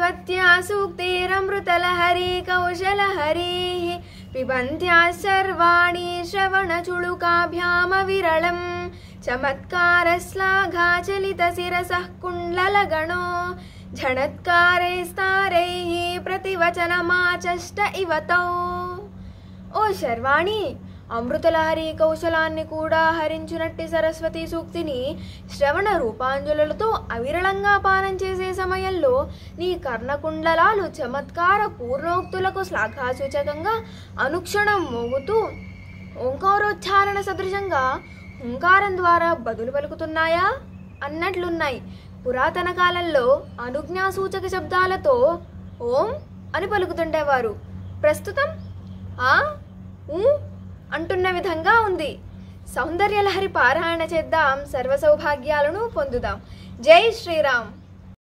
भगवत्या सूक्तिरमृतलहरी कौशलहरीः पिबन्त्याः सर्वाणि श्रवणचुळुकाभ्यामविरलं चमत्कारश्लाघाचलितशिरसः कुण्डलगणो झणत्कारैस्तारैः प्रतिवचनमाचष्ट इव तौ। ఓ శర్వాణి, అమృతలహరి కౌశలాన్ని కూడా హరించునట్టి సరస్వతి సూక్తిని శ్రవణ రూపాంజలులతో అవిరళంగా పానం చేసే సమయంలో నీ కర్ణకుండలాలు చమత్కార పూర్ణోక్తులకు శ్లాఘాసూచకంగా అనుక్షణం మోగుతూ ఓంకారోచ్చారణ సదృశంగా హుంకారం ద్వారా బదులు పలుకుతున్నాయా అన్నట్లున్నాయి. పురాతన కాలంలో అనుజ్ఞాసూచక శబ్దాలతో ఓం అని పలుకుతుండేవారు. ప్రస్తుతం ఆ ఊ అంటున్న విధంగా ఉంది. సౌందర్యలహరి పారాయణ చేద్దాం, సర్వ సౌభాగ్యాలను పొందుదాం. జై శ్రీరామ్.